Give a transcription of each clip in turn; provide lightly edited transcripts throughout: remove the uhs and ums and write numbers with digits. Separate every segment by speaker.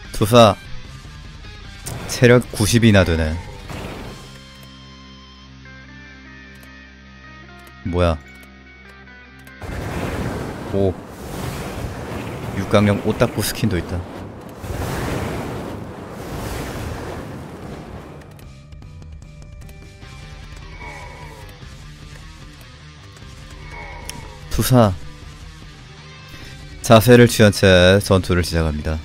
Speaker 1: 투사 체력 90이나 되네. 뭐야. 오, 육강령 오따쿠 스킨도 있다. 투사 자세를 취한 채 전투를 시작합니다.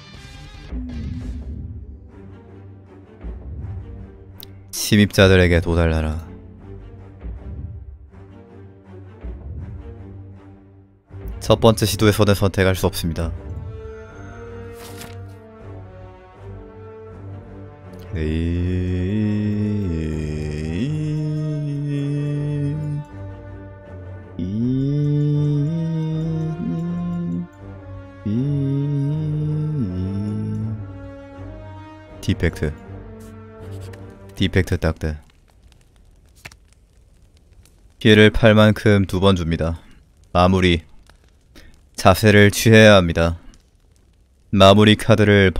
Speaker 1: 침입자들에게 도달하라. 첫 번째 시도에서는 선택할 수 없습니다. 디펙트 딱대. 피해를 팔 만큼 2번 줍니다. 마무리. 자세를 취해야 합니다. 마무리 카드를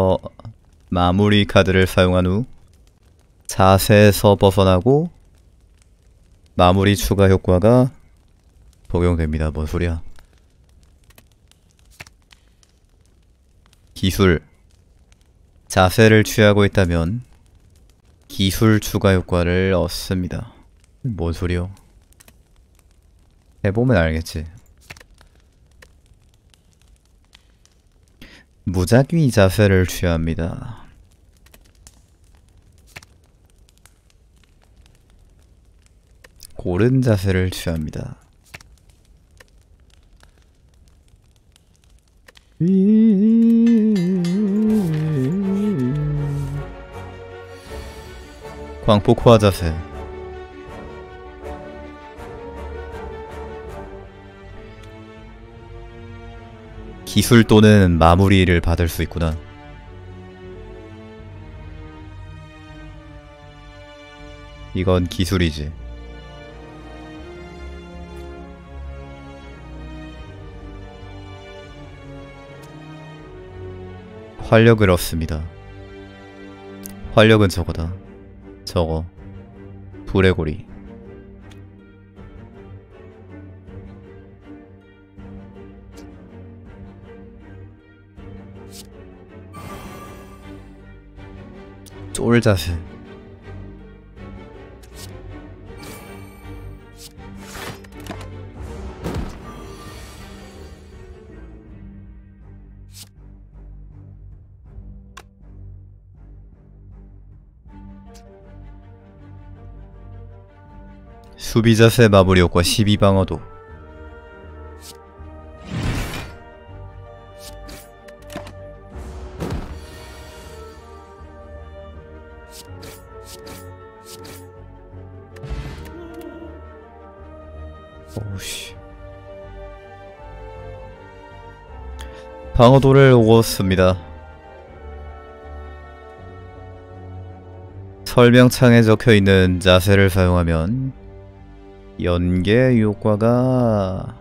Speaker 1: 사용한 후 자세에서 벗어나고 마무리 추가 효과가 적용됩니다. 뭔 소리야. 기술. 자세를 취하고 있다면 기술 추가 효과를 얻습니다. 뭔 소리요? 해보면 알겠지. 무작위 자세를 취합니다. 고른 자세를 취합니다. 광폭화 자세. 기술 또는 마무리를 받을 수 있구나. 이건 기술이지. 활력을 얻습니다. 활력은 저거다. 저거. 불의 고리. 쫄 자세. 수비 자세 마무리 효과 12방어도. 오우씨. 방어도를 얻었습니다. 설명창에 적혀있는 자세를 사용하면 연계 효과가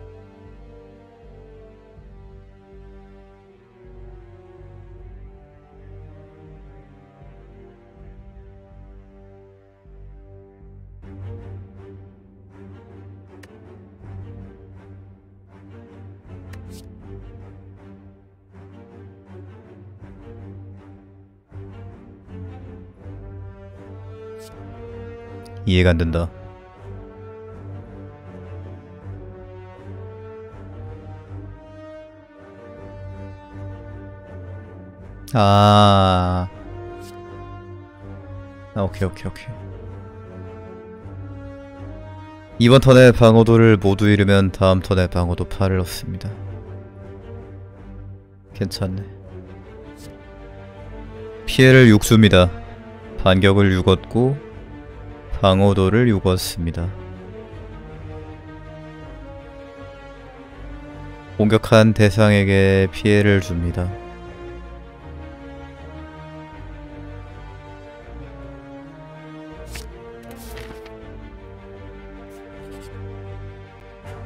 Speaker 1: 이해가 안 된다. 오케이. 이번 턴에 방어도를 모두 잃으면 다음 턴에 방어도 8을 얻습니다. 괜찮네. 피해를 6 줍니다. 반격을 6 얻고 방어도를 6 얻습니다. 공격한 대상에게 피해를 줍니다.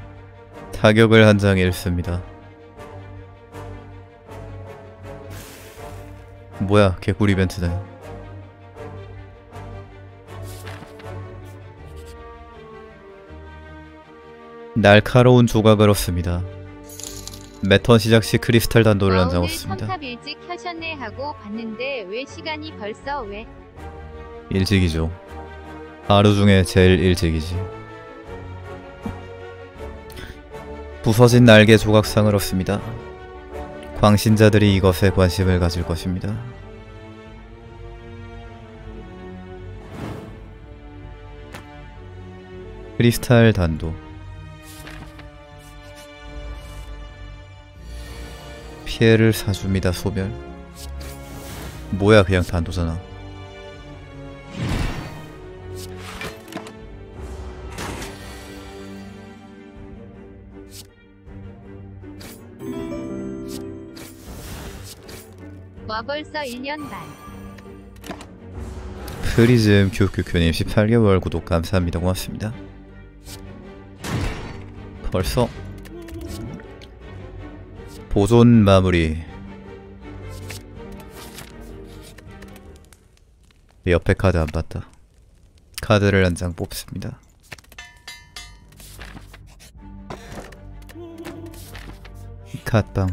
Speaker 1: 타격을 한 장 잃습니다. 뭐야, 개꿀 이벤트네. 날카로운 조각을 얻습니다. 매턴 시작 시 크리스탈 단도를 한 장
Speaker 2: 오늘
Speaker 1: 얻습니다.
Speaker 2: 첨탑 일찍 켜셨네 하고 봤는데 왜 시간이 벌써 왜?
Speaker 1: 일찍이죠. 하루 중에 제일 일찍이지. 부서진 날개 조각상을 얻습니다. 광신자들이 이것에 관심을 가질 것입니다. 크리스탈 단도. 피해를 사줍니다. 소멸. 뭐야, 그냥 단도잖아.
Speaker 2: 와 벌써 1년 반.
Speaker 1: 프리즘 큐큐큐님 18개월 구독 감사합니다. 고맙습니다. 벌써 보존 마무리. 옆에 카드 안 봤다. 카드를 한 장 뽑습니다. 갓빵.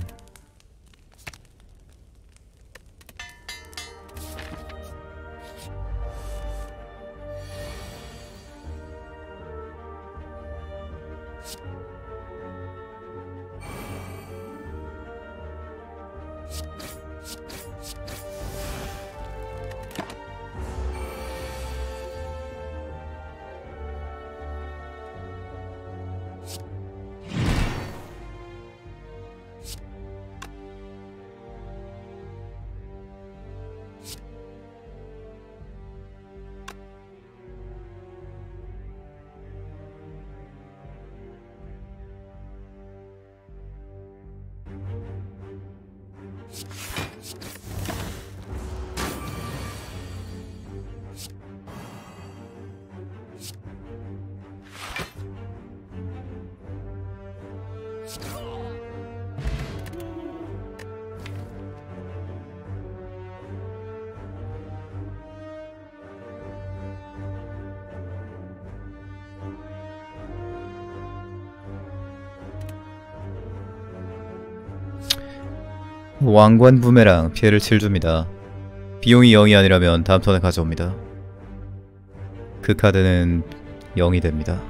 Speaker 1: 왕관 부메랑 피해를 7줍니다. 비용이 0이 아니라면 다음 턴에 가져옵니다. 그 카드는 0이 됩니다.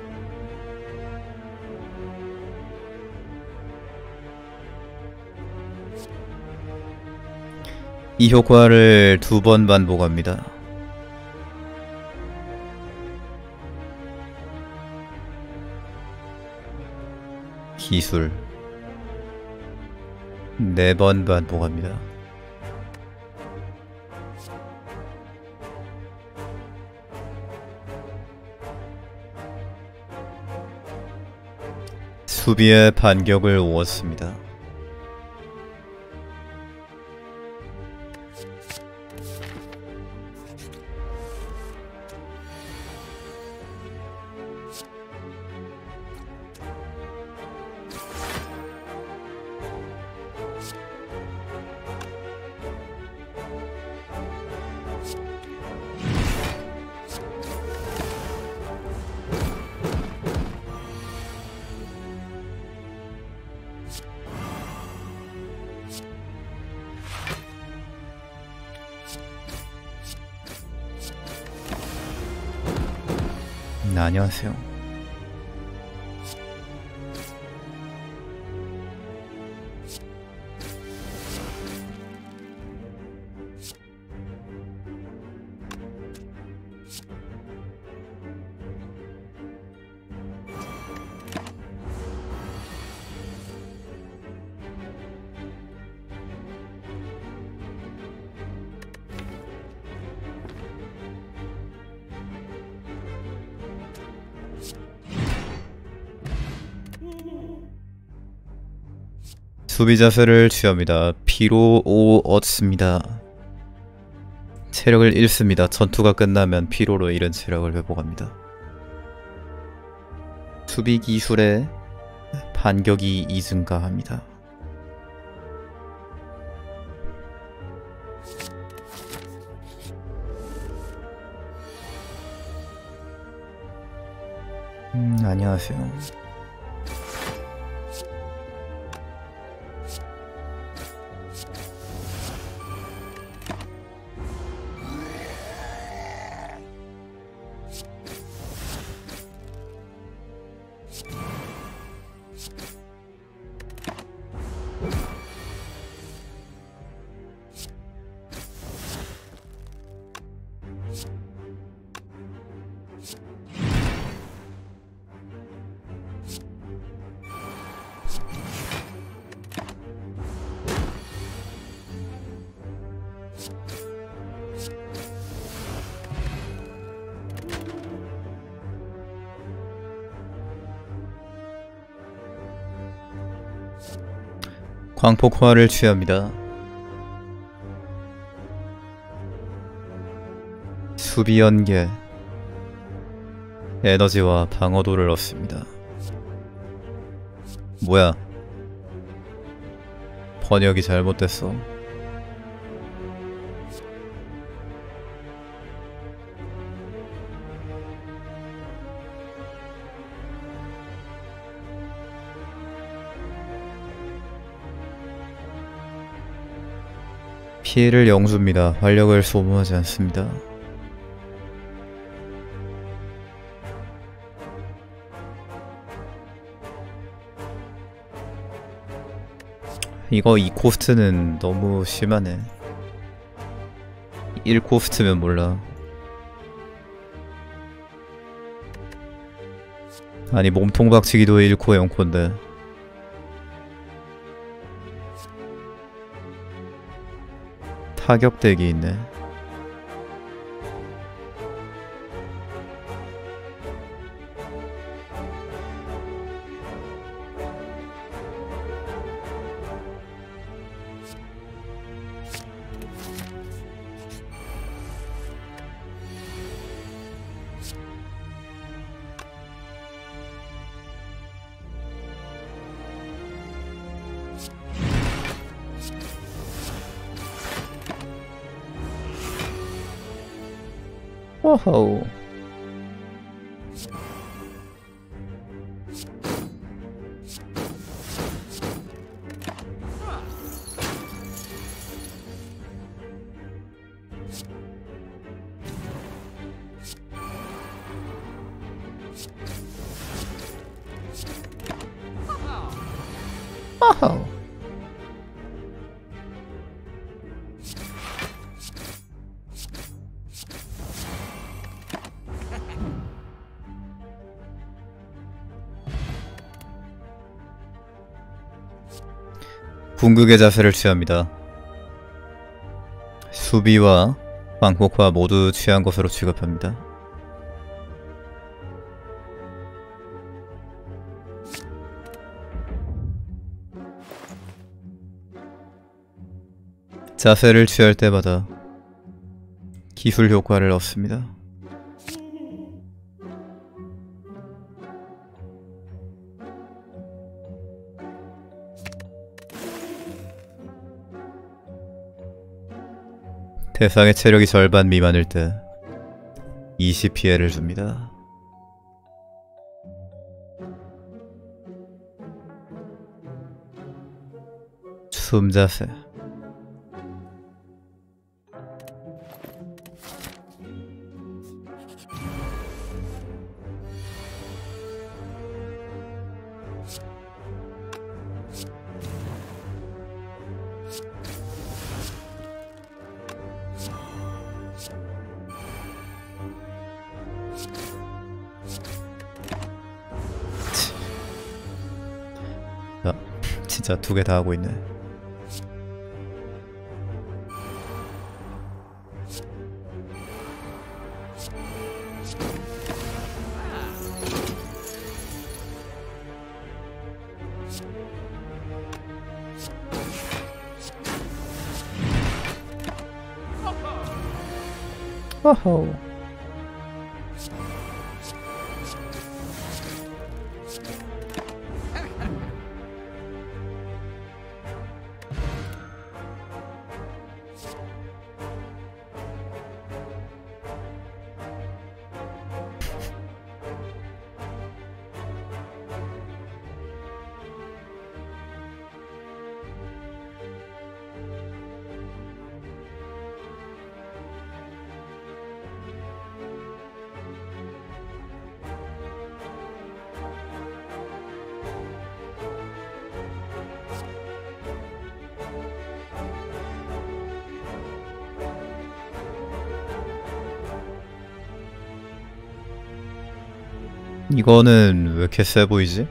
Speaker 1: 이 효과를 2번 반복합니다. 기술 4번 반복합니다. 수비의 반격을 오었습니다. 안녕하세요. 수비 자세를 취합니다. 피로 5 얻습니다. 체력을 잃습니다. 전투가 끝나면 피로로 잃은 체력을 회복합니다. 수비 기술에 반격이 2 증가합니다. 안녕하세요. 광폭화를 취합니다. 수비 연계, 에너지와 방어도를 얻습니다. 뭐야? 번역이 잘못됐어. 피해를 영수입니다. 활력을 소모하지 않습니다. 이거 2코스트는 너무 심하네. 1코스트면 몰라. 아니 몸통 박치기도 1코 0코인데 타격덱이 있네. 오호. 오호. 궁극의 자세를 취합니다. 수비와 광폭화 모두 취한 것으로 취급합니다. 자세를 취할 때마다 기술 효과를 얻습니다. 대상의 체력이 절반 미만일 때 20 피해를 줍니다. 숨자세. 야, 진짜 두 개 다 하고 있네. 오호. 이거는 왜 이렇게 세 보이지?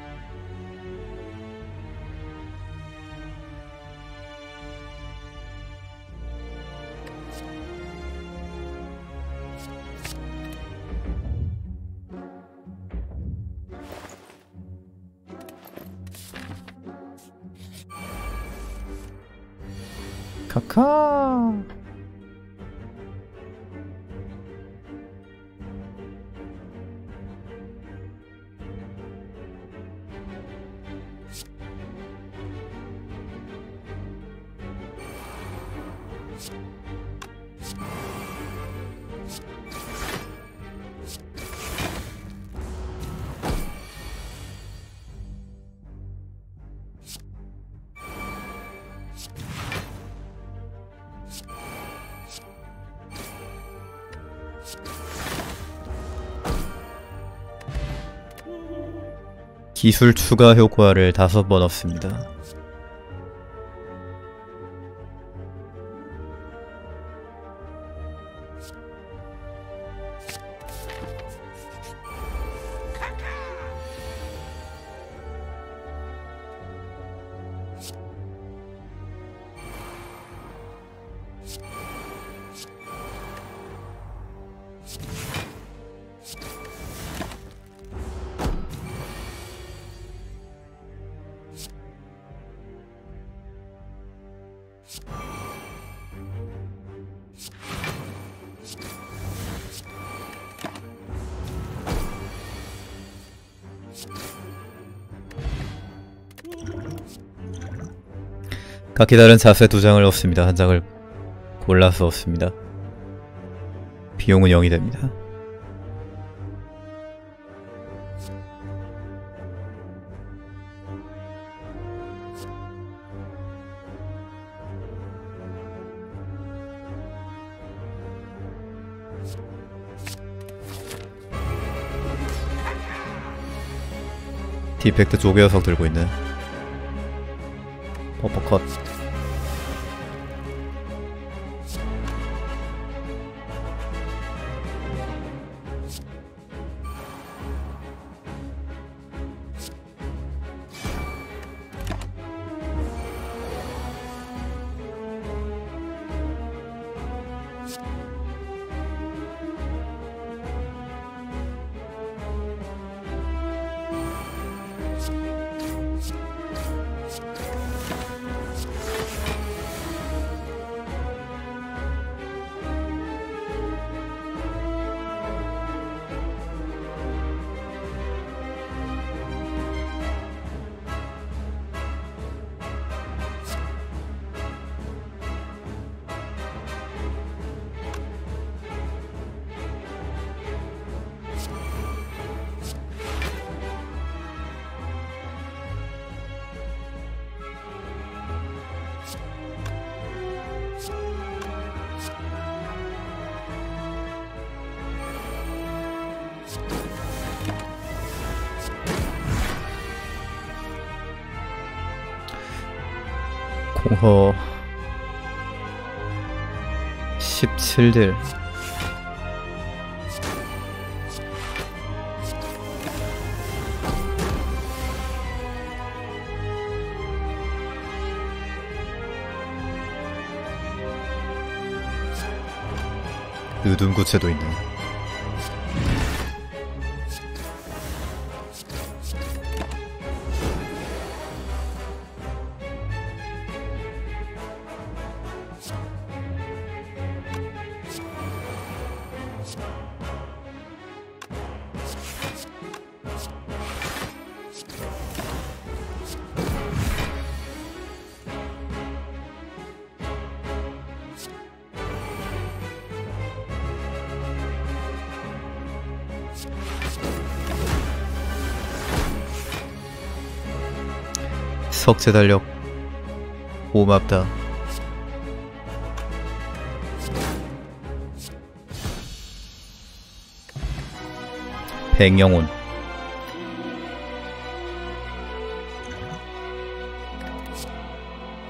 Speaker 1: 카카. 기술 추가 효과를 5번 얻습니다. 각기 다른 자세 2장을 얻습니다. 한 장을 골라서 얻습니다. 비용은 0이 됩니다. 디펙트 쪼개 녀석 들고 있는 퍼퍼컷. 공허 17딜. 유둔구체도 있네. 석재 달력 고맙다. 백영혼.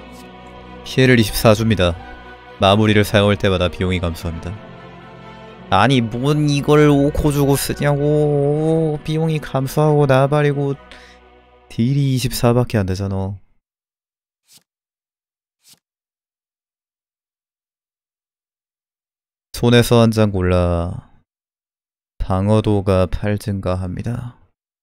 Speaker 1: 피해를 24줍니다. 마무리를 사용할 때마다 비용이 감소합니다. 아니 뭔 이걸 5코 주고 쓰냐고. 비용이 감소하고 나발이고 딜이 24밖에 안 되잖아. 손에서 한 장 골라. 방어도가 8 증가합니다.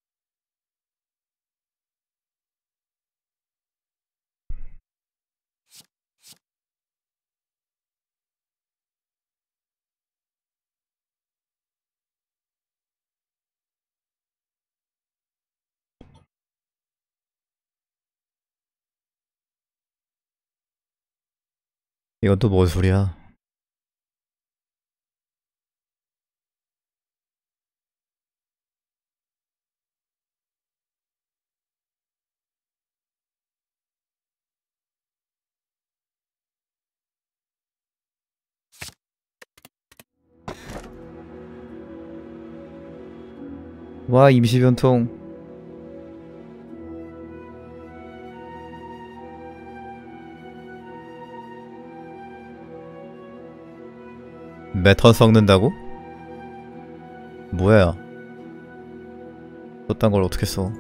Speaker 1: 이건 또 뭔 소리야? 와, 임시변통. 매턴 섞는다고? 뭐야? 그딴 걸 어떻게 써?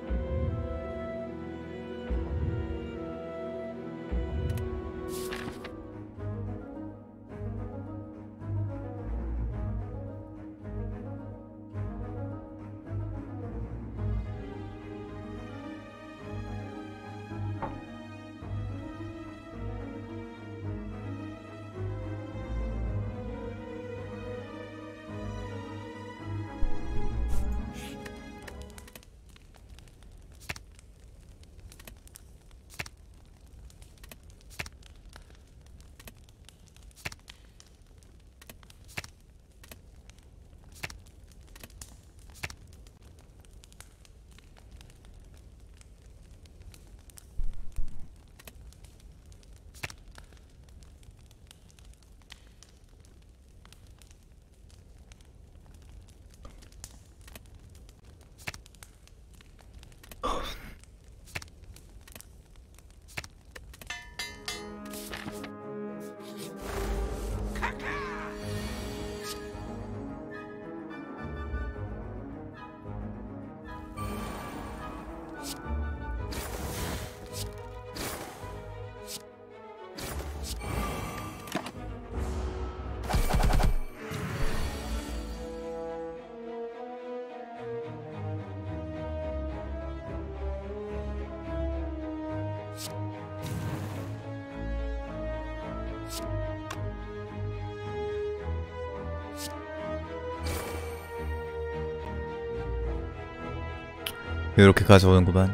Speaker 1: 이렇게 가져오는구만.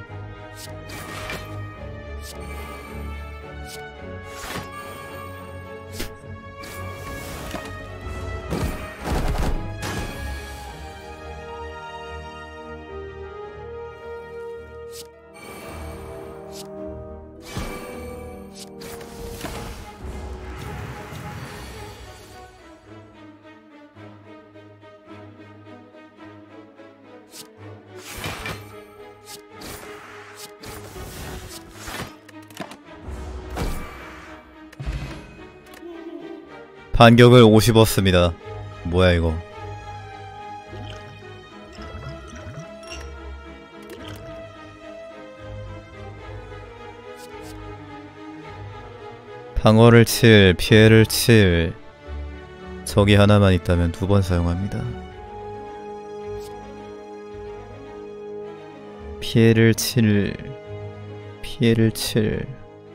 Speaker 1: 반격을 50억 씁니다. 뭐야 이거. 방어를 7, 피해를 7. 적이 하나만 있다면 2번 사용합니다. 피해를 7, 피해를 7,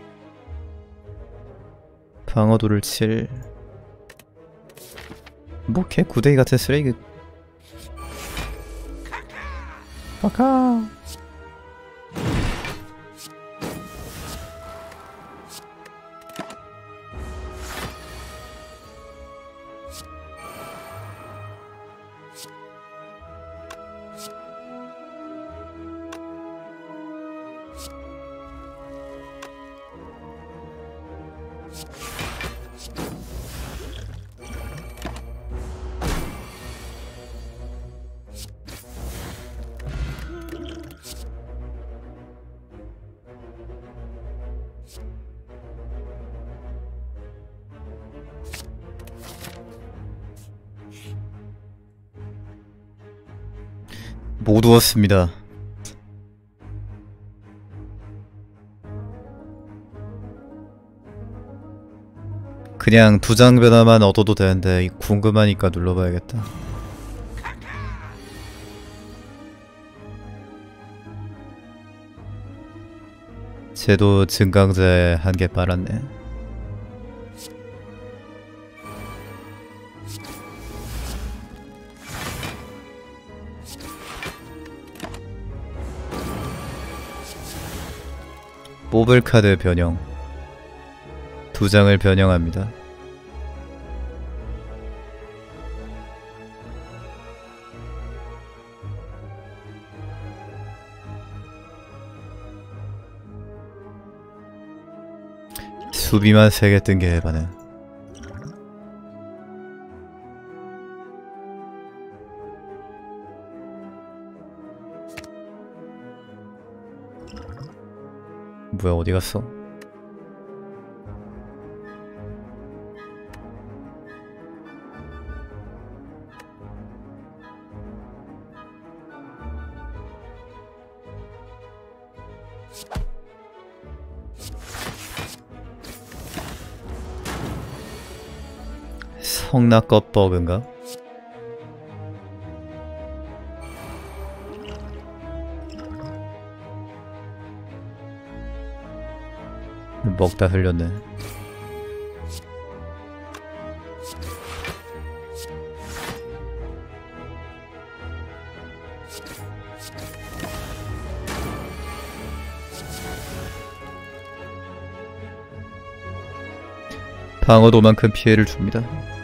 Speaker 1: 방어도를 7. 뭐 개 구데기 같은 쓰레기. 아카. 모두 얻습니다. 그냥 2장 변화만 얻어도 되는데 궁금하니까 눌러봐야겠다. 쟤도 증강제 1개 빨았네. 뽑을 카드 변형. 2장을 변형합니다. 수비만 3개 뜬 게 해바네. 뭐야, 어디 갔어? 성낙껏 버그인가? 먹다 흘렸네. 방어도만큼 피해를 줍니다.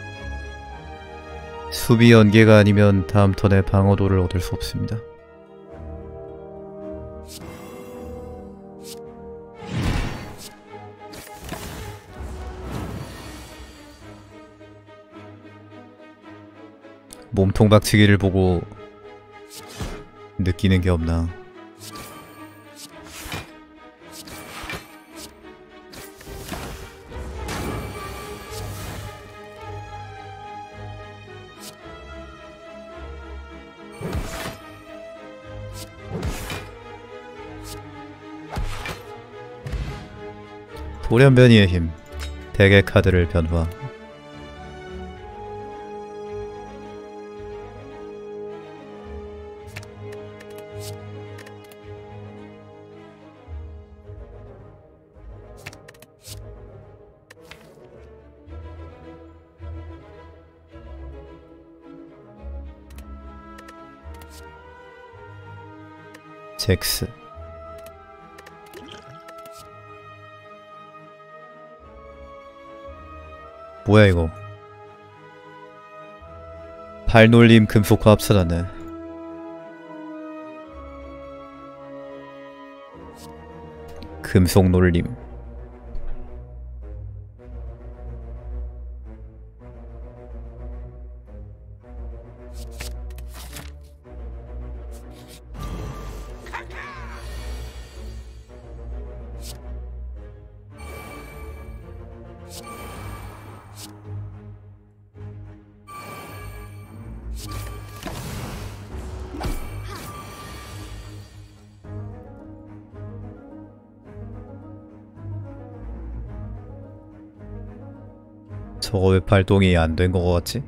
Speaker 1: 수비 연계가 아니면 다음 턴에 방어도를 얻을 수 없습니다. 몸통 박치기를 보고 느끼는 게 없나. 돌연변이의 힘. 대개 카드를 변화. 잭스. 뭐야 이거. 발놀림 금속과 합쳐졌네. 금속놀림. 저거 왜 발동이 안 된 거 같지?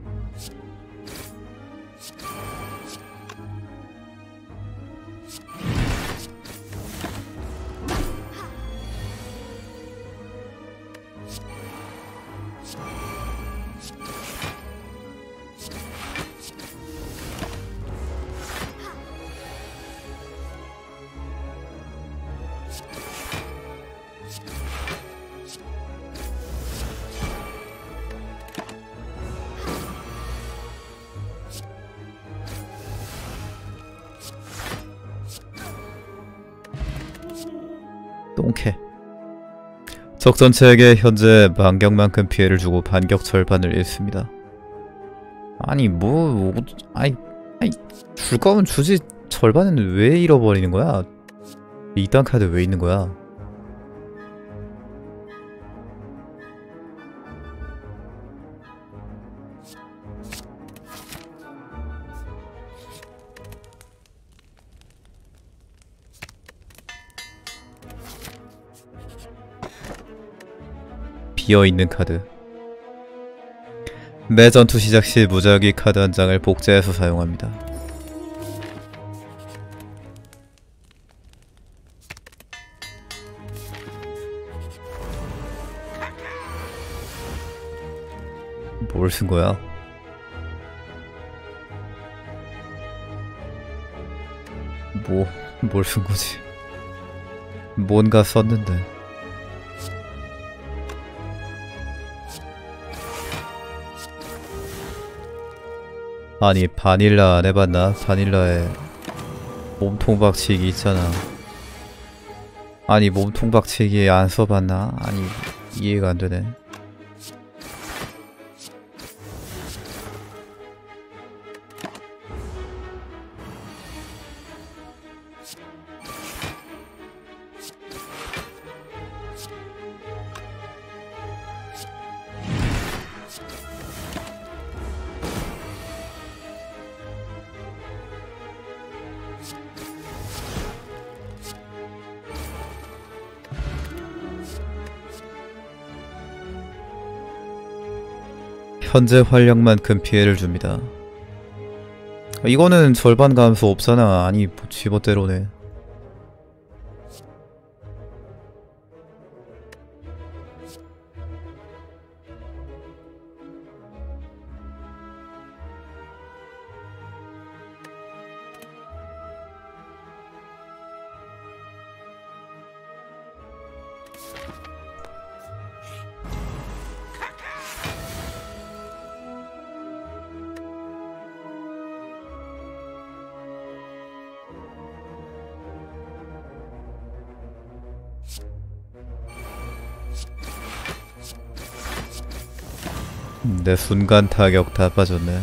Speaker 1: 똥캐. 적 전체에게 현재 반격만큼 피해를 주고 반격 절반을 잃습니다. 아니 아니 줄 거면 주지. 절반은 왜 잃어버리는 거야? 이딴 카드 왜 있는 거야? 비어있는 카드. 매 전투 시작 시 무작위 카드 한 장을 복제해서 사용합니다. 뭘 쓴 거야? 뭘 쓴 거지? 뭔가 썼는데. 아니, 바닐라 안 해봤나? 바닐라에 몸통 박치기 있잖아. 아니, 몸통 박치기 안 써봤나? 아니, 이해가 안 되네. 현재 활력만큼 피해를 줍니다. 이거는 절반 감소 없잖아. 아니, 뭐 지멋대로네. 내 순간 타격 다 빠졌네.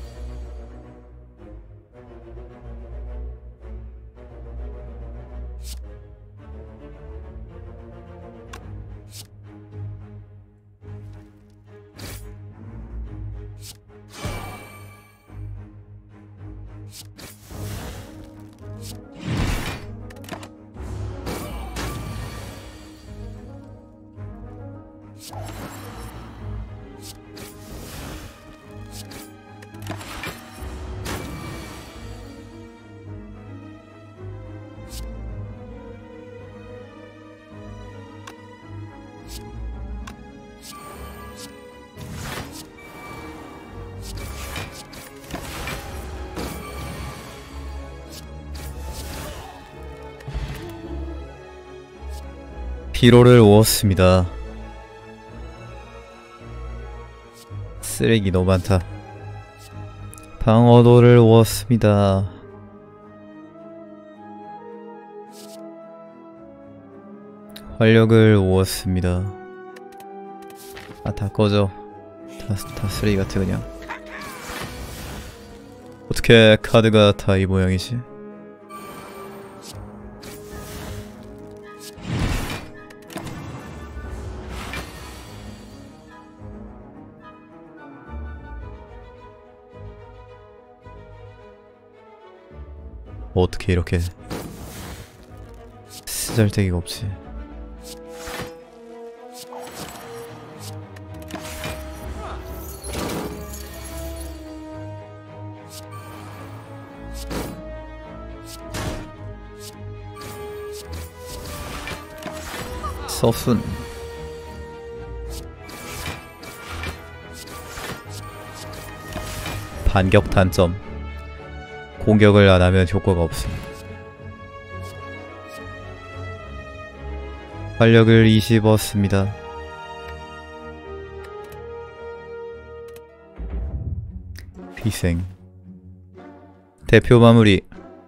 Speaker 1: 피로를 오었습니다. 쓰레기 너무 많다. 방어도를 오었습니다. 활력을 오었습니다. 아, 다 꺼져. 다 쓰레기 같아 그냥. 어떻게 카드가 다 이 모양이지? 어떻게 이렇게 쓰잘데기가 없지. 서순 반격 단점. 공격을 안하면 효과가 없음. 활력을 20 얻습니다. 희생. 대표 마무리.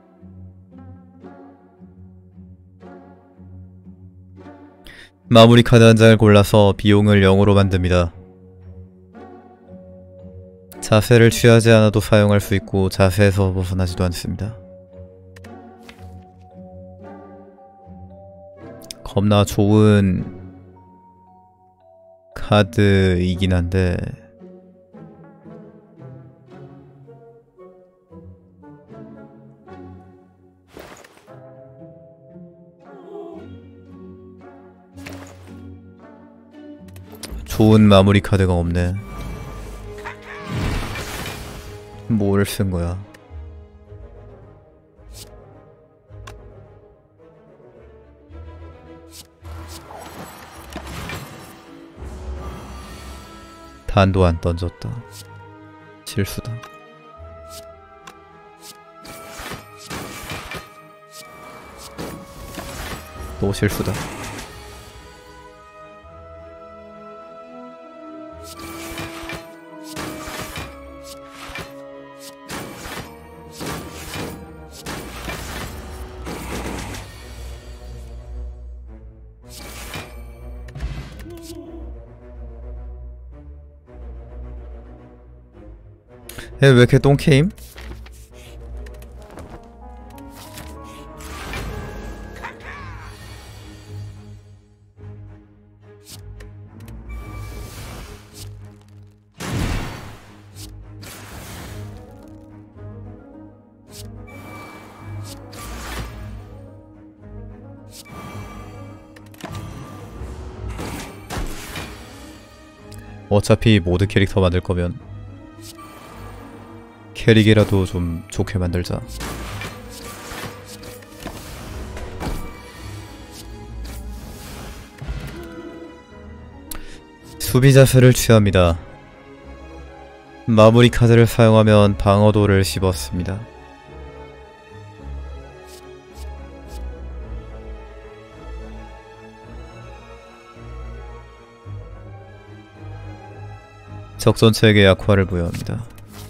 Speaker 1: 마무리 카드 한 장을 골라서 비용을 0으로 만듭니다. 자세를 취하지 않아도 사용할 수 있고 자세에서 벗어나지도 않습니다. 겁나 좋은 카드이긴 한데 좋은 마무리 카드가 없네. 뭘 쓴 거야? 단도 안 던졌다. 실수다. 또 실수다. 얘 왜 이렇게 똥케임? 어차피 모드 캐릭터 만들 거면 캐릭이라도 좀 좋게 만들자. 수비 자세를 취합니다. 마무리 카드를 사용하면 방어도를 씹었습니다. 적 전체에게 약화를 부여합니다.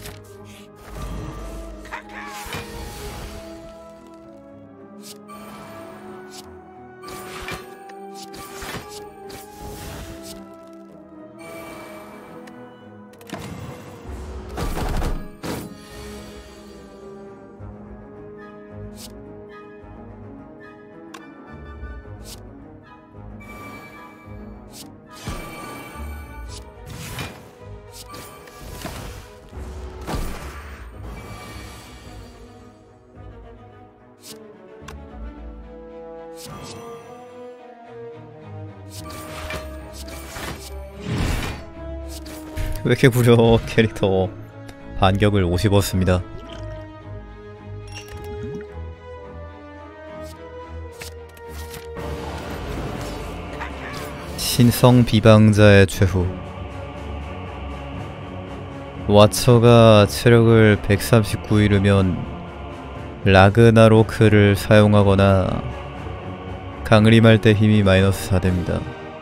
Speaker 1: 왜 이렇게 구려. 캐릭터 반격을 50었습니다. 신성 비방자의 최후. 와처가 체력을 139 이르면 라그나로크를 사용하거나 강림할 때 힘이 마이너스 4됩니다.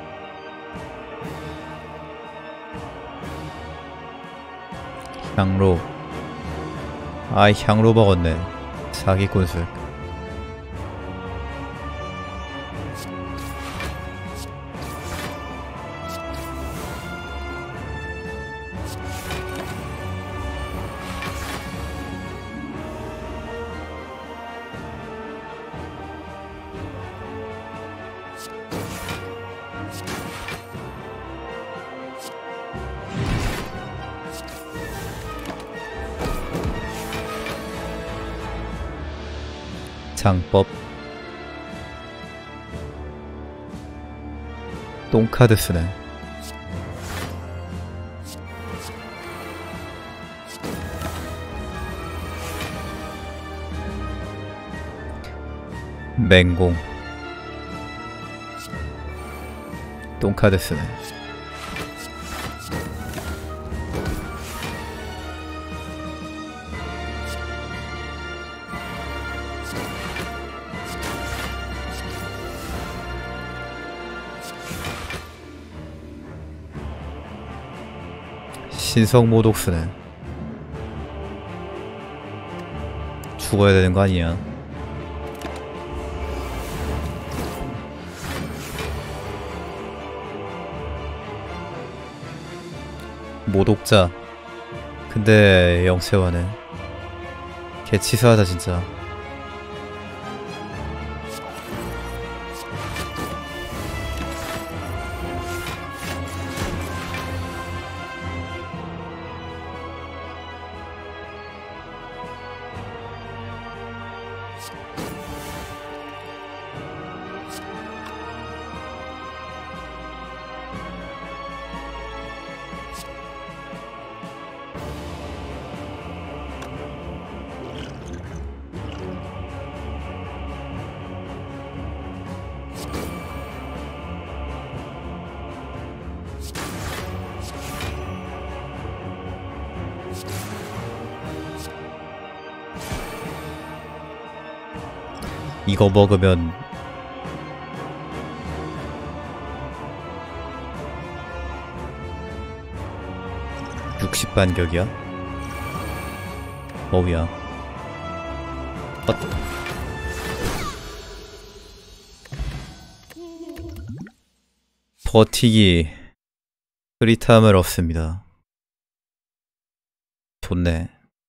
Speaker 1: 향로. 아이 향로 먹었네. 사기꾼술. 장법. 똥카드 쓰네. 맹공. 똥카드 쓰네. 신성모독 쓰네. 죽어야 되는 거 아니야? 모독자. 근데 영체화네. 개 치사하다 진짜. 이거 먹으면 (60) 반격이야? 어우야. 버티기 흐릿함을 얻습니다. 좋네.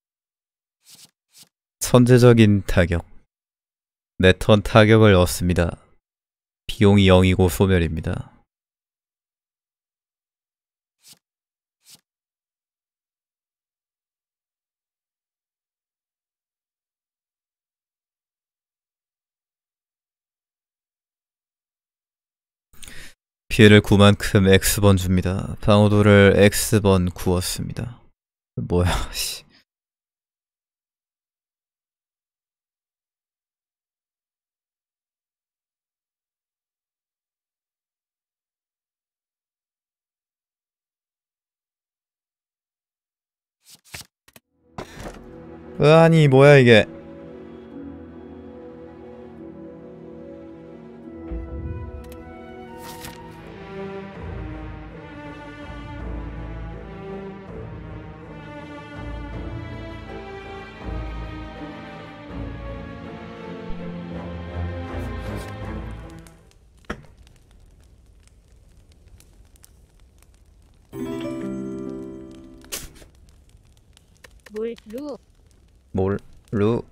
Speaker 1: 선제적인 타격. 내 턴 타격을 얻습니다. 비용이 0이고 소멸입니다. 피해를 9만큼 X번 줍니다. 방어도를 X번 구웠습니다. 뭐야, 씨. 아니, 뭐야, 이게. 몰루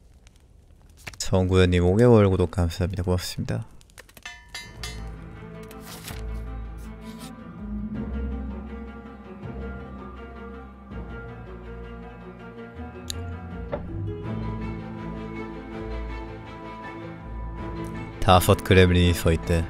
Speaker 1: 정구현님 5개월 구독 감사합니다. 고맙습니다. 다섯 그렘린이 서있대.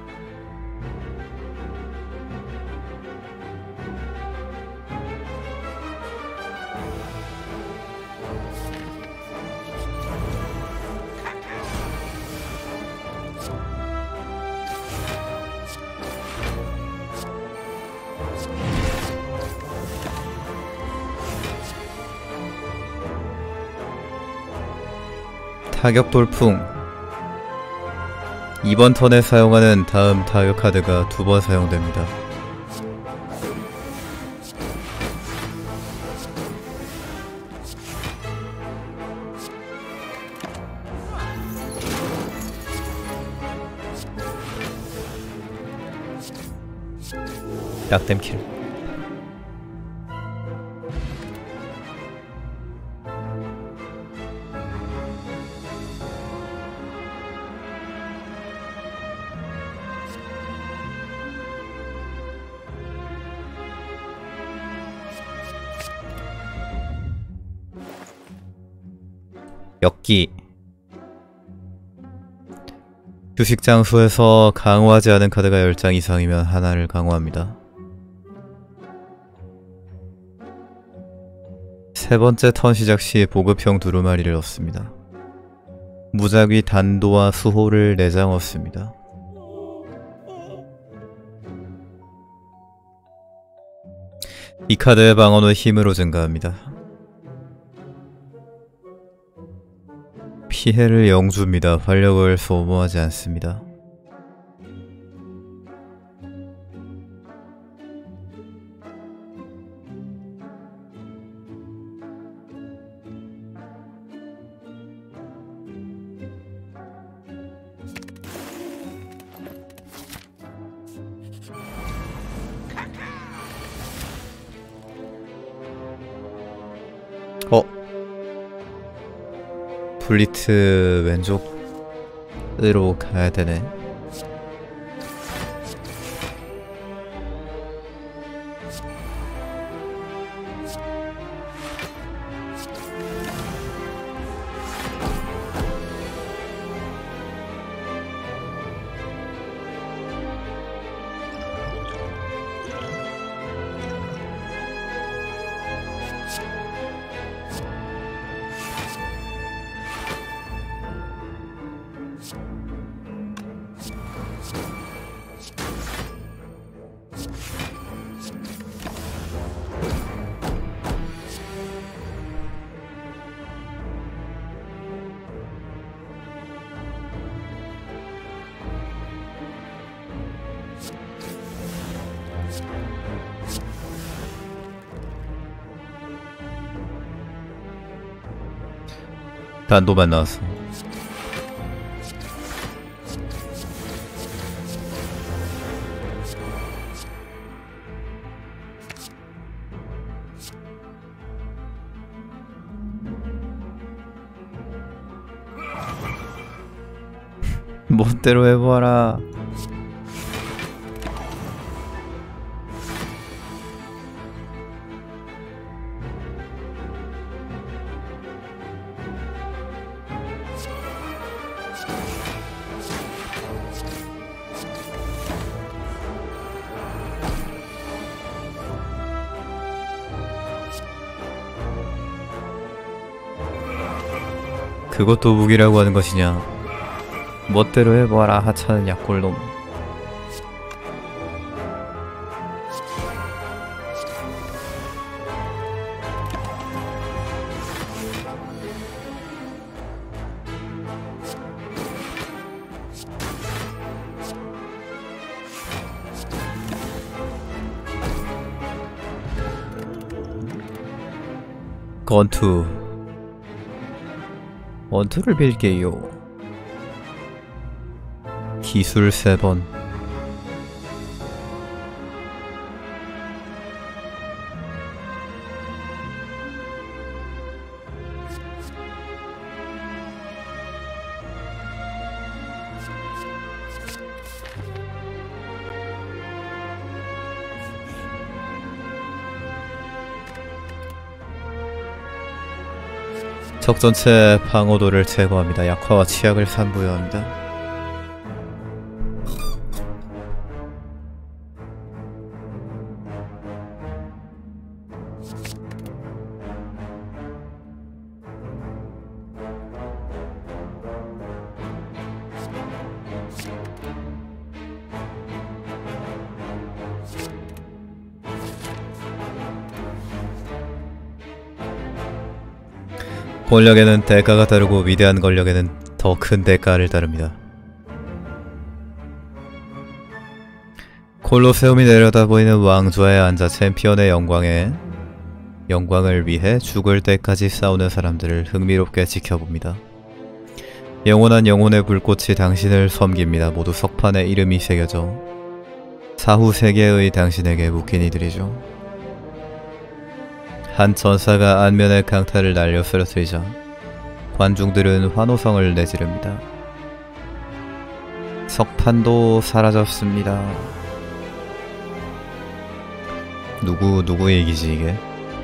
Speaker 1: 타격 돌풍. 이번 턴에 사용하는 다음 타격 카드가 2번 사용됩니다. 약댐킬. 엮기. 휴식 장소에서 강화하지 않은 카드가 10장 이상이면 하나를 강화합니다. 세 번째 턴 시작 시 보급형 두루마리를 얻습니다. 무작위 단도와 수호를 4장 얻습니다. 이 카드의 방어는 힘으로 증가합니다. 피해를 0 줍니다. 활력을 소모하지 않습니다. 블리트 왼쪽으로 가야 되네. 단도만 나왔어. 멋대로 해봐라. 그것도 무기라고 하는 것이냐. 멋대로 해봐라. 하찮은 약골놈. 건투. 원투를 빌게요. 기술 3번. 적 전체 방어도를 제거합니다. 약화와 치약을 산부여합니다. 권력에는 대가가 따르고 위대한 권력에는 더 큰 대가를 따릅니다. 콜로세움이 내려다보이는 왕좌에 앉아 챔피언의 영광을 위해 죽을 때까지 싸우는 사람들을 흥미롭게 지켜봅니다. 영원한 영혼의 불꽃이 당신을 섬깁니다. 모두 석판에 이름이 새겨져 사후 세계의 당신에게 묶인 이들이죠. 한 전사가 안면의 강타를 날려 쓰러뜨리자 관중들은 환호성을 내지릅니다. 석판도 사라졌습니다. 누구 얘기지 이게?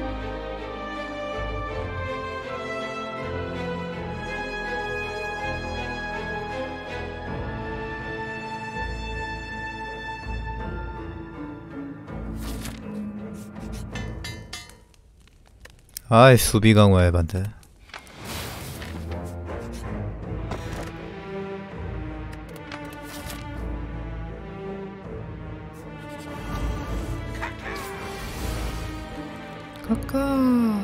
Speaker 1: 아이 수비 강화의 반대. 카카.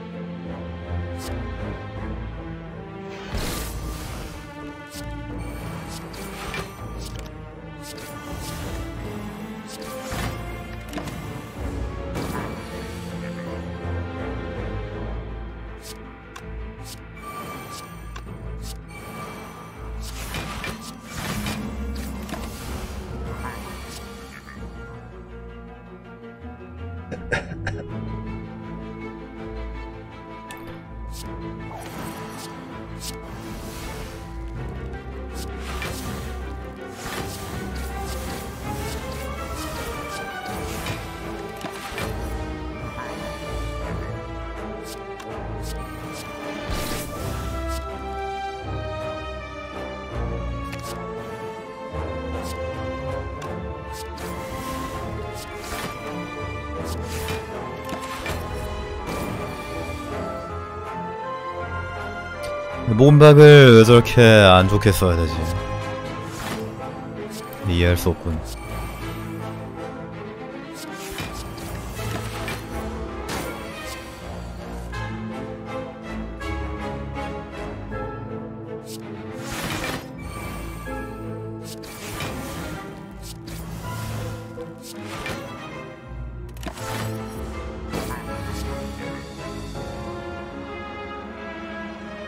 Speaker 1: 몸박을 왜 저렇게 안 좋게 써야 되지? 이해할 수 없군.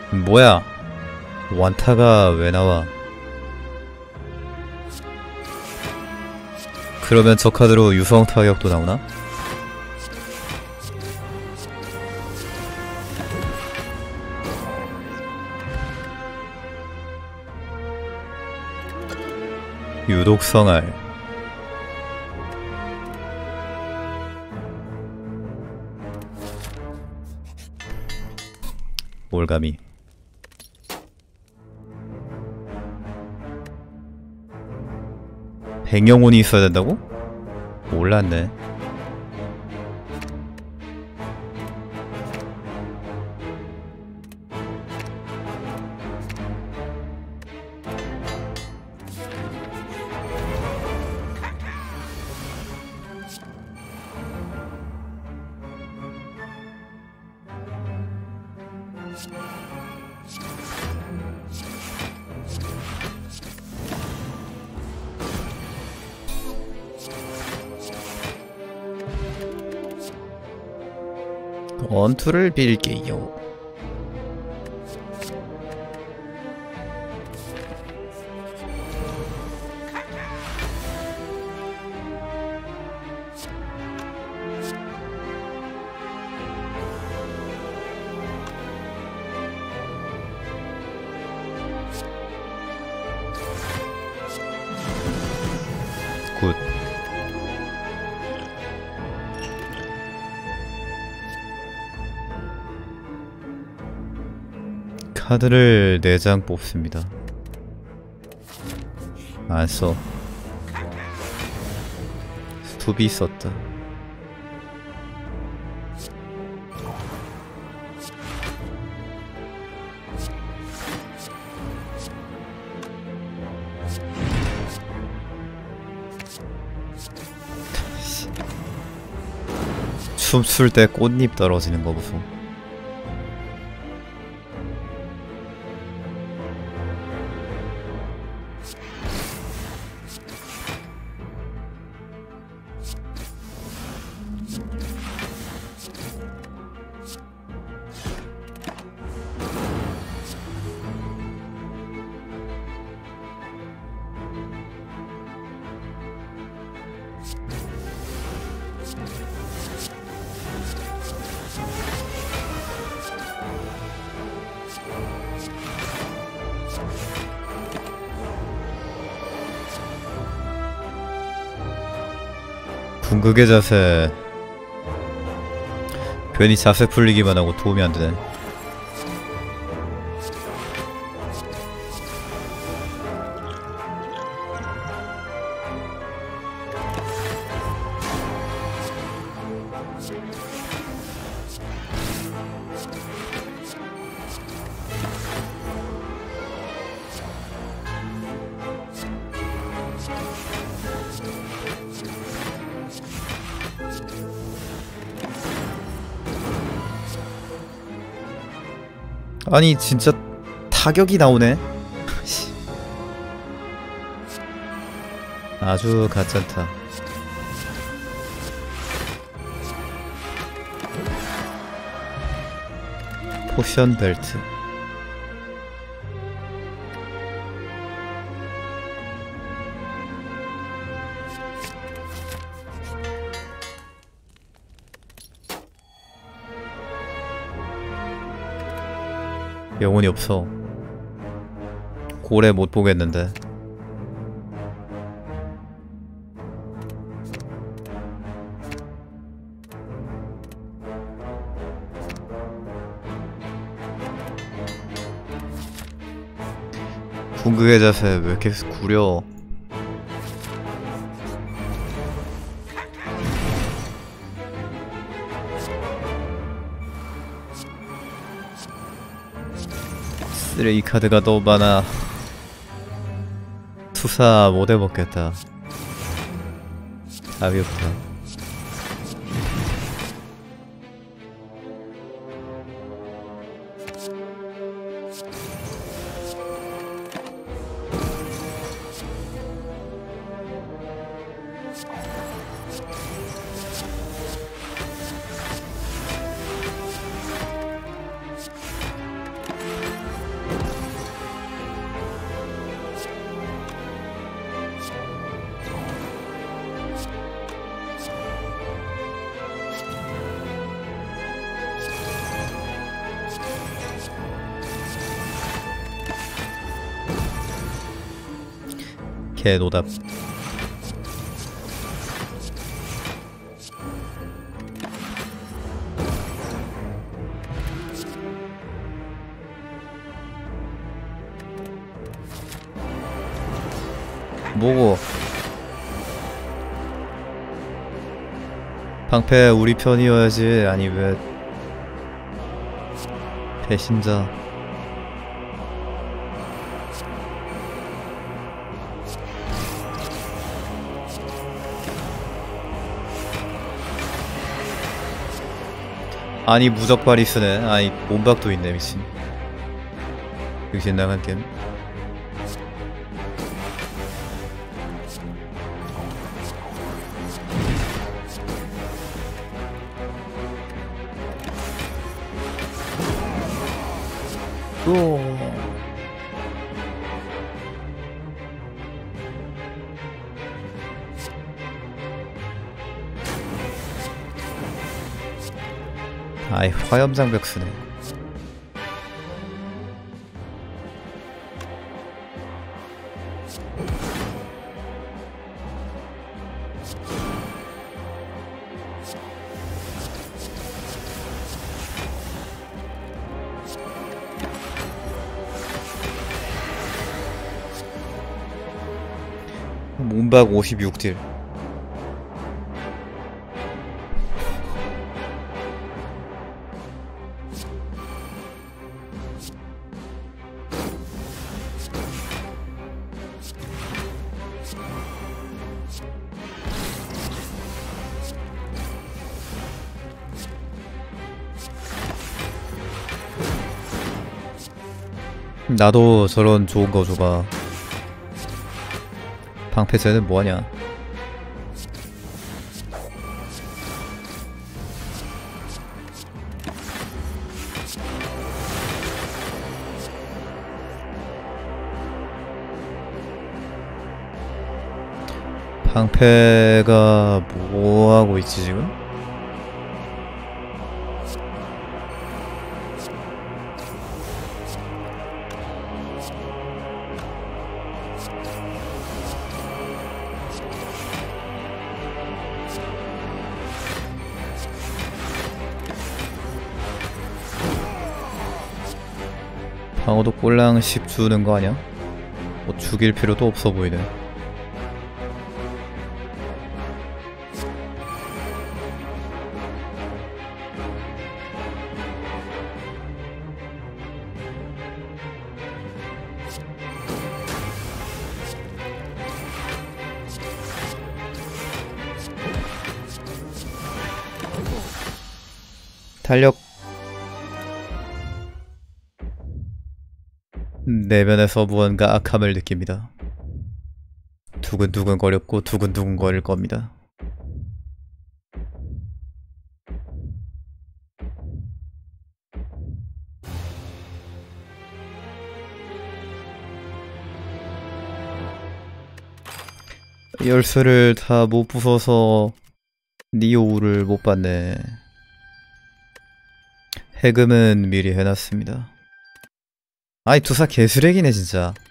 Speaker 1: 뭐야? 완타가 왜 나와? 그러면 저 카드로 유성 타격도 나오나? 유독성알. 올가미. 백영혼이 있어야 된다고? 몰랐네. 원투를 빌게요. 굿. 카드를 4장 뽑습니다. 안 써. 스톱이 있었다. 춤출 때 꽃잎 떨어지는 거 보소. 궁극의 자세. 괜히 자세 풀리기만 하고 도움이 안 되네. 아니 진짜 타격이 나오네. 아주 가짠타. 포션 벨트. 영혼이 없어. 고래 못 보겠는데. 궁극의 자세 왜 이렇게 구려. 쓰레기 카드가 너무 많아. 투사 못 해먹겠다. 답이 없다. 개노답. 뭐고? 방패 우리 편이어야지. 아니 왜 배신자. 아니 무적발이 쓰네. 아니 몸박도 있네 미친. 정신 나간 게임. 또 아이 화염장벽 쓰네. 몸박 56딜. 나도 저런 좋은 거 줘봐. 방패쟤는 뭐하냐? 방패가 뭐하고 있지 지금? 방어도 꼴랑 10 주는 거 아니야? 뭐 죽일 필요도 없어 보이네. 탄력. 내면에서 무언가 악함을 느낍니다. 두근두근거렸고 두근두근거릴 겁니다. 열쇠를 다 못 부숴서 니오우를 못 받네. 해금은 미리 해놨습니다. 아이 투사 개쓰레기네 진짜.